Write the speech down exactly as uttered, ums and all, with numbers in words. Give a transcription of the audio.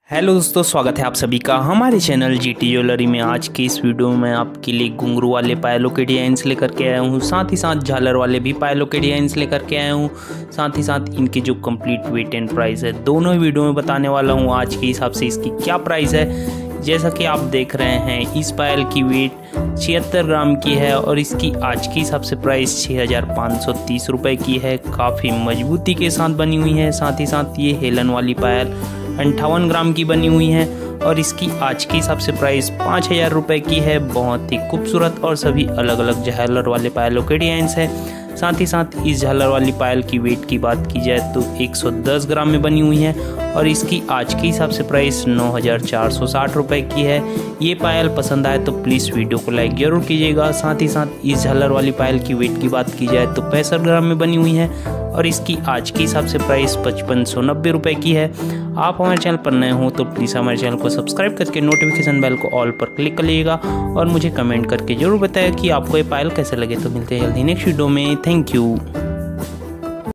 Hello दोस्तों, स्वागत है आप सभी का हमारे चैनल जीटी ज्वेलरी में। आज की इस वीडियो में आपके लिए घुंघरू वाले पायलों के डिजाइंस लेकर के आया हूँ, साथ ही साथ झालर वाले भी पायलों के डिजाइंस लेकर के आया हूँ। साथ ही साथ इनकी जो कंप्लीट वेट एंड प्राइस है दोनों ही वीडियो में बताने वाला हूँ आज के हिसाब से इसकी क्या प्राइस है। जैसा कि आप देख रहे हैं, इस पायल की वेट छिहत्तर ग्राम की है और इसकी आज के हिसाब से प्राइस छः हज़ार पाँच सौ तीस रुपये की है। काफ़ी मजबूती के साथ बनी हुई है। साथ ही साथ ये हेलन वाली पायल अंठावन ग्राम की बनी हुई है और इसकी आज के हिसाब से प्राइस पाँच हज़ार रुपये की है। बहुत ही खूबसूरत और सभी अलग अलग झालर वाले पायलों के डिजाइंस है। साथ ही साथ इस झालर वाली पायल की वेट की बात की जाए तो एक सौ दस ग्राम में बनी हुई है और इसकी आज के हिसाब से प्राइस नौ हज़ार चार सौ साठ रुपये की है। ये पायल पसंद आए तो प्लीज़ वीडियो को लाइक जरूर कीजिएगा। साथ ही साथ इस झालर वाली पायल की वेट की बात की जाए तो पैंसठ ग्राम में बनी हुई है और इसकी आज के हिसाब से प्राइस पचपन सौ नब्बे रुपये की है। आप हमारे चैनल पर नए हो तो प्लीज़ हमारे चैनल को सब्सक्राइब करके नोटिफिकेशन बेल को ऑल पर क्लिक करिएगा और मुझे कमेंट करके जरूर बताएं कि आपको ये पायल कैसे लगे। तो मिलते हैं जल्दी नेक्स्ट वीडियो में। Thank you.